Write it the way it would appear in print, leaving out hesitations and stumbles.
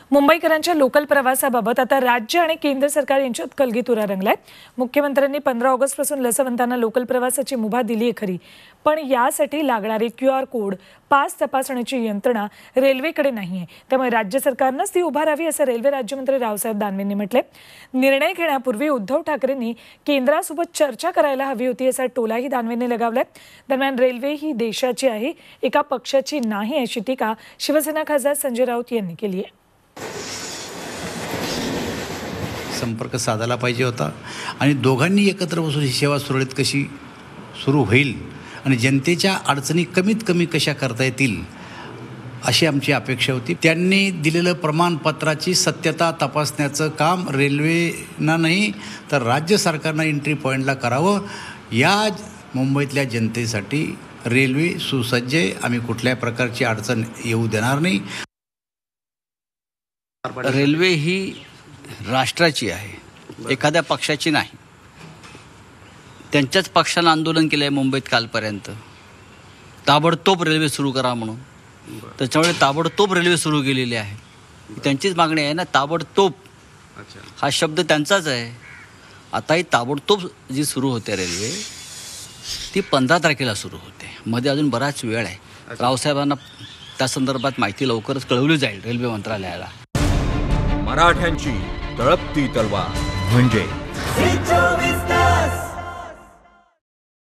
मुंबईकरांच्या लोकल प्रवासाबाबत आता राज्य आणि केंद्र सरकार यांच्यात कलगीतुरा रंगलाय। मुख्यमंत्र्यांनी 15 ऑगस्टपासून लसवंतांना लोकल प्रवासाची मुभा दिली आहे खरी, पण यासाठी लागणारे QR कोड, पास तपासण्याची यंत्रणा रेल्वेकडे नाहीये। त्यामुळे राज्य सरकारनंच ती उभारावी असं रेल्वे राज्यमंत्री रावसाहेब दानवेंनी म्हटले। निर्णय घेण्यापूर्वी उद्धव ठाकरेंनी केंद्रासोबत चर्चा करायला हवी होती असा टोलाही दानवेंनी लगावलाय। दरम्यान रेल्वे ही देशाची आहे, एका पक्षाची नाही अशी टीका शिवसेना खासदार संजय राऊत यांनी केली आहे। संपर्क साधायला पाहिजे होता आणि दोघांनी एकत्र बसून ही सेवा सुरळीत कशी सुरू होईल आणि जनतेच्या अडचणी कमीत कमी कशा करता येतील अशी आमची अपेक्षा होती। त्यांनी दिलेलं प्रमाणपत्राची सत्यता तपासण्याचं काम रेल्वेनं नाही तर राज्य सरकारनं एंट्री पॉईंटला करावं। या मुंबईतल्या जनतेसाठी रेल्वे सुसज्ज आहे, आम्ही कुठल्याही प्रकारची अडचण येऊ देणार नाही। रेल्वे ही राष्ट्राची आहे, एखाद्या पक्षाची नाही। त्यांच्याच पक्षानं आंदोलन केलं आहे मुंबईत कालपर्यंत, ताबडतोब रेल्वे सुरू करा म्हणून। त्याच्यामुळे ताबडतोब रेल्वे सुरू केलेली आहे, त्यांचीच मागणी आहे ना। ताबडतोब हा शब्द त्यांचाच आहे। आता ही ताबडतोब जी सुरू होते रेल्वे ती 15 तारखेला सुरू होते, मध्ये अजून बराच वेळ आहे। रावसाहेबांना त्या संदर्भात माहिती लवकरच कळवली जाईल रेल्वे मंत्रालयाला। मराठ्यांची तळपती तलवार म्हणजे